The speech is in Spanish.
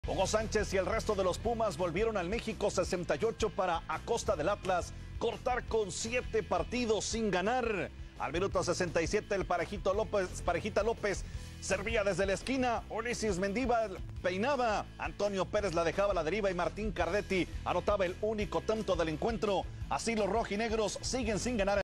Hugo Sánchez y el resto de los Pumas volvieron al México 68 para, a costa del Atlas, cortar con 7 partidos sin ganar. Al minuto 67 el Parejita López servía desde la esquina, Ulises Mendíbar peinaba, Antonio Pérez la dejaba a la deriva y Martín Cardetti anotaba el único tanto del encuentro. Así los rojinegros siguen sin ganar.